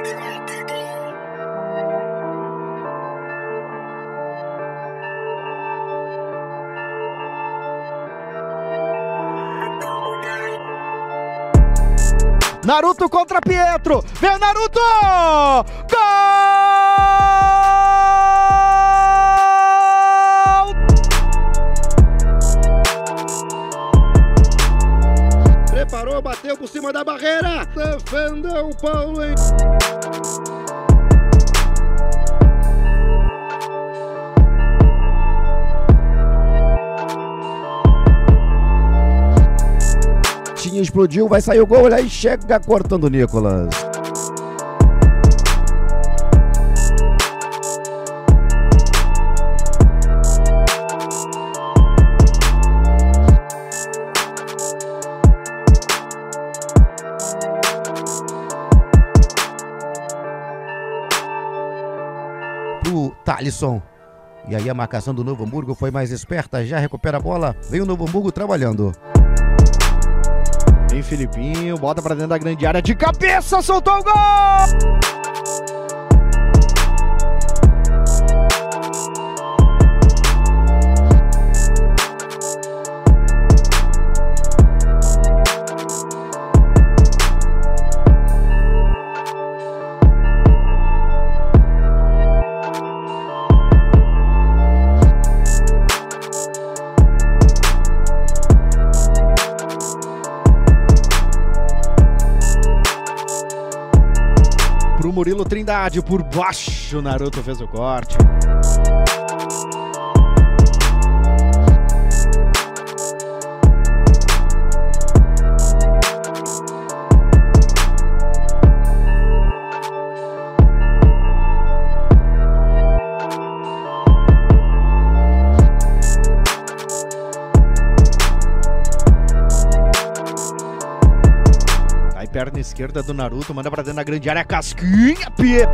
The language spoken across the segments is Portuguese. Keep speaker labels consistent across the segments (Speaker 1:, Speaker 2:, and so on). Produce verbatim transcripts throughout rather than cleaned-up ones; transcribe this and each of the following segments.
Speaker 1: Naruto contra Pietro, vem Naruto! Gol! Preparou, bateu por cima da barreira, defendeu o Paulo, hein? Explodiu, vai sair o gol, olha aí, chega cortando o Nicolas. O Thalisson. E aí a marcação do Novo Hamburgo foi mais esperta, já recupera a bola, vem o Novo Hamburgo trabalhando. Vem Filipinho, bota pra dentro da grande área de cabeça, soltou o gol! Pro Murilo Trindade, por baixo, o Naruto fez o corte. Perna esquerda do Naruto, manda pra dentro da grande área, casquinha, Pie.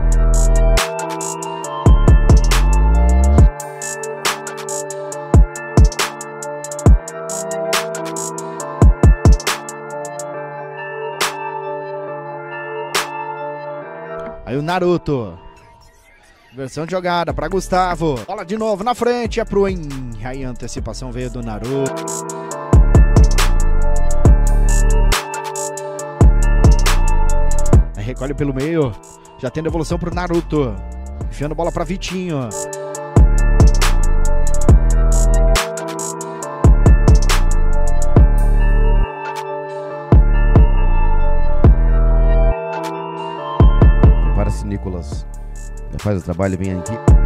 Speaker 1: Aí o Naruto. Versão de jogada pra Gustavo. Bola de novo na frente, é pro En. Aí a antecipação veio do Naruto. Recolhe pelo meio, já tem devolução pro Naruto, enfiando bola pra Vitinho. Prepara-se, Nicolas, já faz o trabalho bem aqui.